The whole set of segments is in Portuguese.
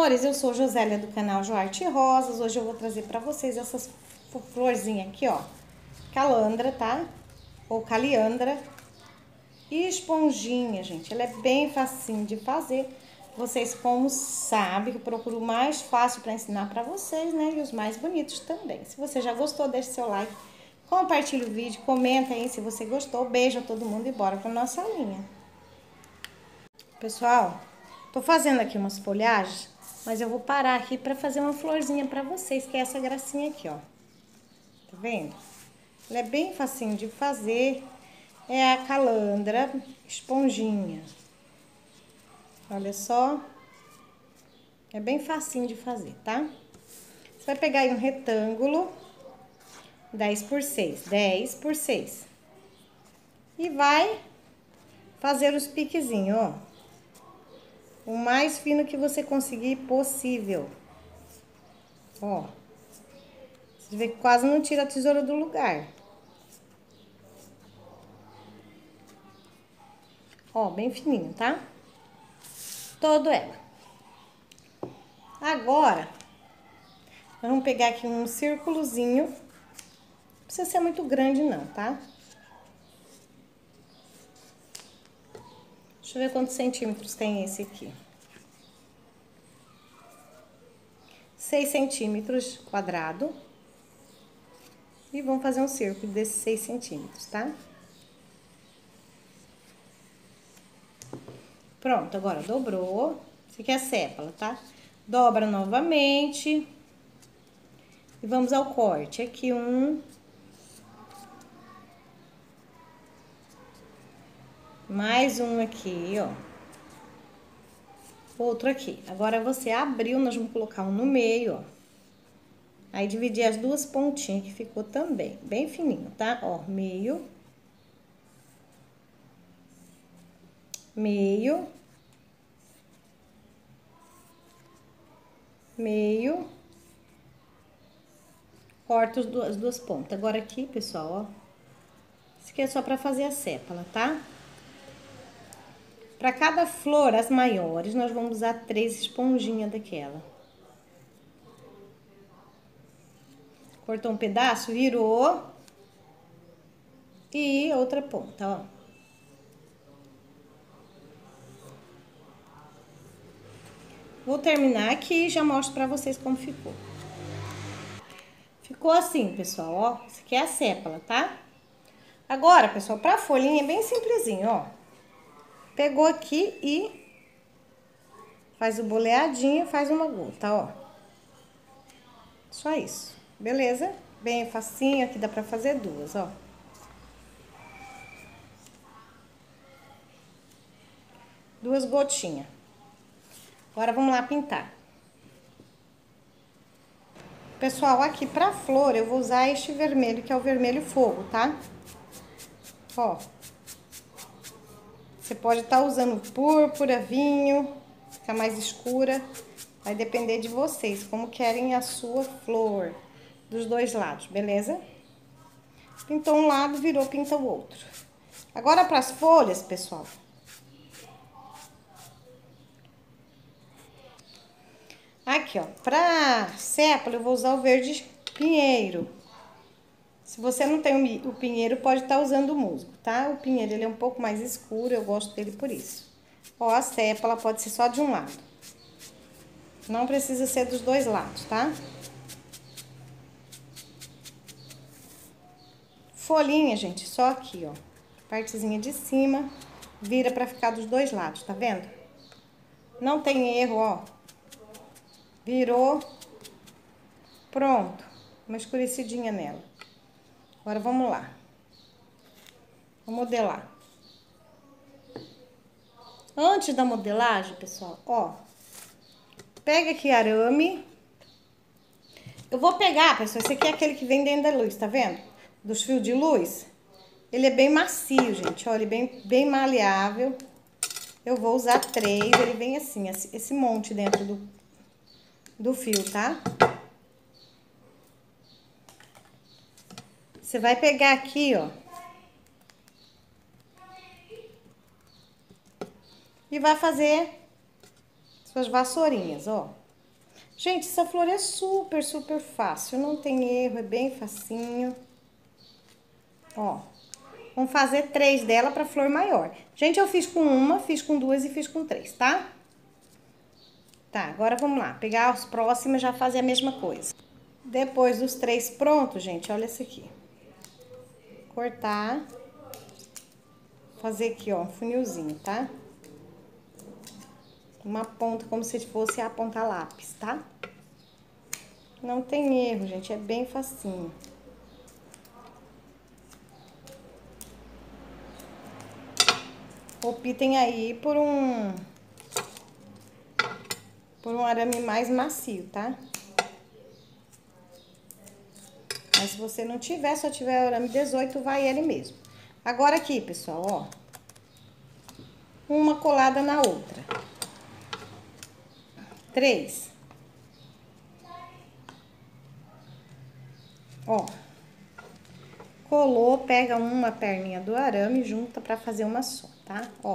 amores, eu sou Josélia do canal Joarte Rosas. Hoje eu vou trazer pra vocês essas florzinhas aqui, ó. Calandra, tá? Ou caliandra. E esponjinha, gente. Ela é bem facinho de fazer. Vocês, como sabem, eu procuro o mais fácil pra ensinar pra vocês, né? E os mais bonitos também. Se você já gostou, deixe seu like. Compartilhe o vídeo, comenta aí se você gostou. Beijo a todo mundo e bora pra nossa linha. Pessoal, tô fazendo aqui umas folhagens, mas eu vou parar aqui pra fazer uma florzinha pra vocês, que é essa gracinha aqui, ó. Tá vendo? Ela é bem facinho de fazer. É a calandra esponjinha. Olha só. É bem facinho de fazer, tá? Você vai pegar aí um retângulo 10 por 6, 10 por 6. E vai fazer os piquezinhos, ó. O mais fino que você conseguir possível. Ó. Você vê que quase não tira a tesoura do lugar. Ó, bem fininho, tá? Todo ela. Agora, nós vamos pegar aqui um círculozinho. Não precisa ser muito grande não, tá? Deixa eu ver quantos centímetros tem esse aqui. 6 centímetros quadrado. E vamos fazer um círculo desses 6 centímetros, tá? Pronto, agora dobrou. Isso aqui é a sépala, tá? Dobra novamente. E vamos ao corte. Aqui um. Mais um aqui, ó. Outro aqui. Agora, você abriu, nós vamos colocar um no meio, ó. Aí, dividir as duas pontinhas que ficou também, bem fininho, tá? Ó, meio. Meio. Meio. Corta as duas pontas. Agora aqui, pessoal, ó. Isso aqui é só pra fazer a sépala, tá? Pra cada flor, as maiores, nós vamos usar 3 esponjinhas daquela. Cortou um pedaço, virou. E outra ponta, ó. Vou terminar aqui e já mostro pra vocês como ficou. Ficou assim, pessoal, ó. Isso aqui é a sépala, tá? Agora, pessoal, pra folhinha é bem simplesinho, ó. Pegou aqui e faz o boleadinho, faz uma gota, ó. Só isso, beleza? Bem facinho, aqui dá pra fazer duas, ó. Duas gotinhas. Agora, vamos lá pintar. Pessoal, aqui pra flor, eu vou usar este vermelho, que é o vermelho fogo, tá? Ó. Você pode estar usando púrpura, vinho, fica mais escura. Vai depender de vocês, como querem a sua flor. Dos dois lados, beleza? Pintou um lado, virou, pinta o outro. Agora, para as folhas, pessoal. Aqui, ó. Pra sépala, eu vou usar o verde pinheiro. Se você não tem o pinheiro, pode estar usando o musgo, tá? O pinheiro, ele é um pouco mais escuro, eu gosto dele por isso. Ó, a sépala pode ser só de um lado. Não precisa ser dos dois lados, tá? Folhinha, gente, só aqui, ó. Partezinha de cima, vira pra ficar dos dois lados, tá vendo? Não tem erro, ó. Virou. Pronto. Uma escurecidinha nela. Agora, vamos lá. Vou modelar. Antes da modelagem, pessoal, ó. Pega aqui arame. Eu vou pegar, pessoal, esse aqui é aquele que vem dentro da luz, tá vendo? Dos fios de luz. Ele é bem macio, gente, ó, ele é bem maleável. Eu vou usar 3, ele vem assim, esse monte dentro do fio, tá? Você vai pegar aqui, ó. E vai fazer suas vassourinhas, ó. Gente, essa flor é super, super fácil, não tem erro, é bem facinho. Ó, vamos fazer 3 dela pra flor maior. Gente, eu fiz com uma, fiz com 2 e fiz com 3, tá? Tá, agora vamos lá, pegar as próximas e já fazer a mesma coisa. Depois dos 3 prontos, gente, olha esse aqui. Cortar. Fazer aqui, ó, um funilzinho, tá? Uma ponta como se fosse a ponta lápis, tá? Não tem erro, gente, é bem facinho. Optem aí por um arame mais macio, tá? Mas se você não tiver, só tiver arame 18, vai ele mesmo. Agora aqui, pessoal, ó. Uma colada na outra. 3. Ó. Colou, pega uma perninha do arame e junta pra fazer uma só, tá? Ó.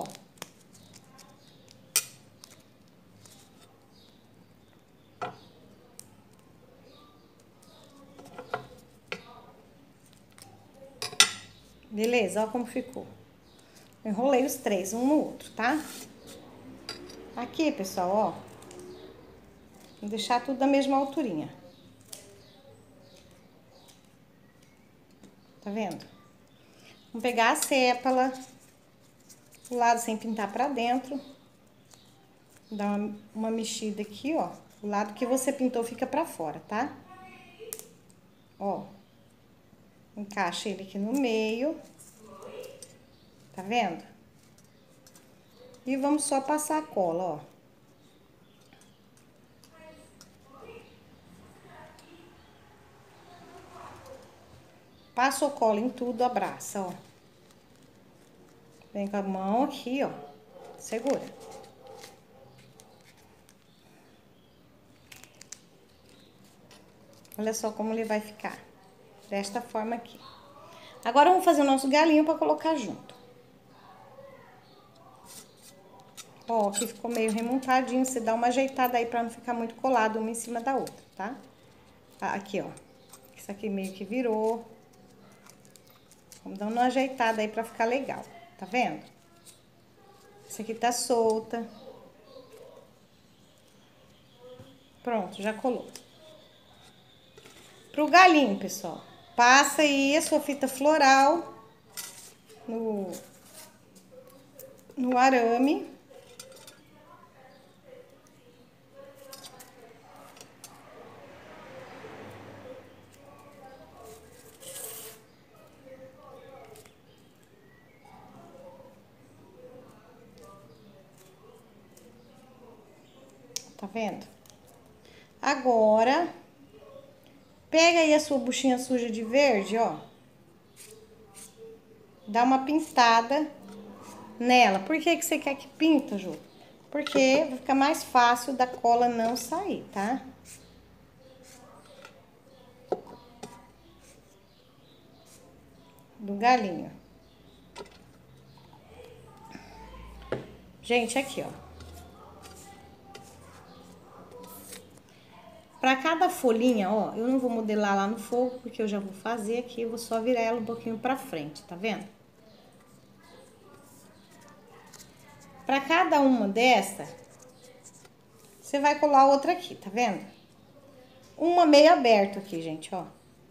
Beleza, ó como ficou. Enrolei os 3, um no outro, tá? Aqui, pessoal, ó. Vou deixar tudo da mesma alturinha. Tá vendo? Vamos pegar a sépala, o lado sem pintar pra dentro. Dar uma mexida aqui, ó. O lado que você pintou fica pra fora, tá? Ó. Encaixa ele aqui no meio. Tá vendo? E vamos só passar a cola, ó. Passa o cola em tudo, abraça, ó. Vem com a mão aqui, ó. Segura. Olha só como ele vai ficar. Desta forma aqui. Agora vamos fazer o nosso galinho pra colocar junto. Ó, aqui ficou meio remontadinho. Você dá uma ajeitada aí pra não ficar muito colado uma em cima da outra, tá? Aqui, ó. Isso aqui meio que virou. Vamos dar uma ajeitada aí pra ficar legal. Tá vendo? Essa aqui tá solta. Pronto, já colou. Pro galinho, pessoal, passa aí a sua fita floral no arame. Tá vendo? Agora, pega aí a sua buchinha suja de verde, ó. Dá uma pintada nela. Por que que você quer que pinta, Ju? Porque vai ficar mais fácil da cola não sair, tá? Do galinho. Gente, aqui, ó. Pra cada folhinha, ó, eu não vou modelar lá no fogo, porque eu já vou fazer aqui, eu vou só virar ela um pouquinho pra frente, tá vendo? Pra cada uma dessa, você vai colar outra aqui, tá vendo? Uma meio aberta aqui, gente, ó.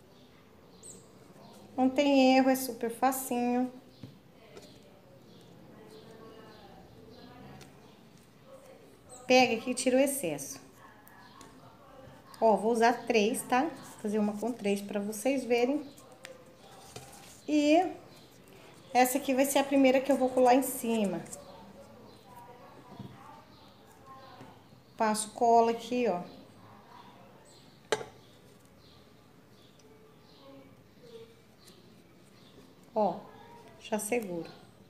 Não tem erro, é super facinho. Pega aqui e tira o excesso. Ó, vou usar 3, tá? Vou fazer uma com 3 pra vocês verem. E essa aqui vai ser a primeira que eu vou colar em cima. Passo cola aqui, ó. Ó, já seguro.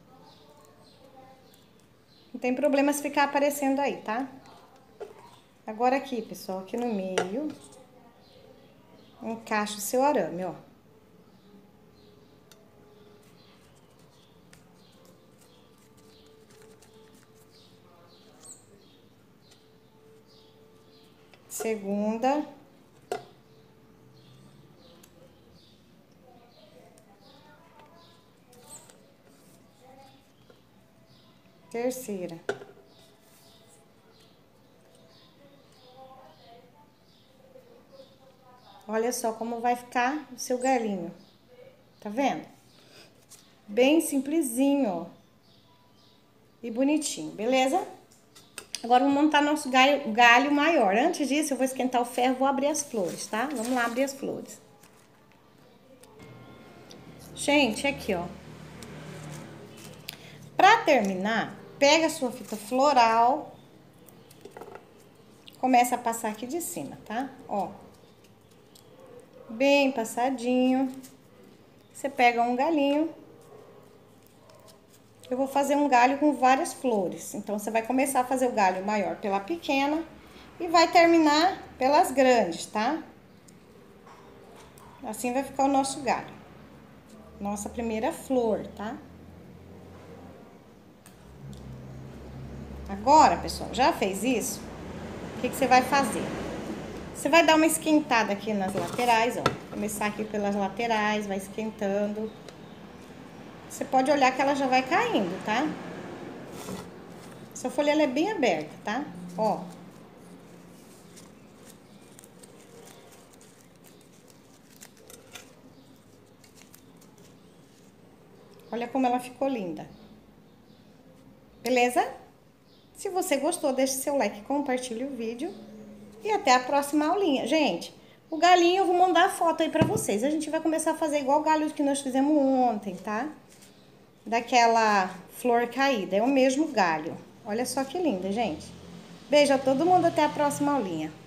Não tem problema se ficar aparecendo aí, tá? Agora aqui, pessoal, aqui no meio, encaixa o seu arame, ó. Segunda. Terceira. Olha só como vai ficar o seu galinho. Tá vendo? Bem simplesinho, ó. E bonitinho, beleza? Agora vamos montar nosso galho maior. Antes disso, eu vou esquentar o ferro e vou abrir as flores, tá? Vamos lá abrir as flores. Gente, aqui, ó. Pra terminar, pega a sua fita floral. Começa a passar aqui de cima, tá? Ó. Bem passadinho. Você pega um galinho. Eu vou fazer um galho com várias flores. Então, você vai começar a fazer o galho maior pela pequena e vai terminar pelas grandes, tá? Assim vai ficar o nosso galho. Nossa primeira flor, tá? Agora, pessoal, já fez isso? O que você vai fazer? Você vai dar uma esquentada aqui nas laterais, ó. Começar aqui pelas laterais, vai esquentando. Você pode olhar que ela já vai caindo, tá? Essa folha, ela é bem aberta, tá? Ó. Olha como ela ficou linda. Beleza? Se você gostou, deixe seu like, compartilhe o vídeo. E até a próxima aulinha. Gente, o galinho eu vou mandar a foto aí pra vocês. A gente vai começar a fazer igual o galho que nós fizemos ontem, tá? Daquela flor caída. É o mesmo galho. Olha só que linda, gente. Beijo a todo mundo, até a próxima aulinha.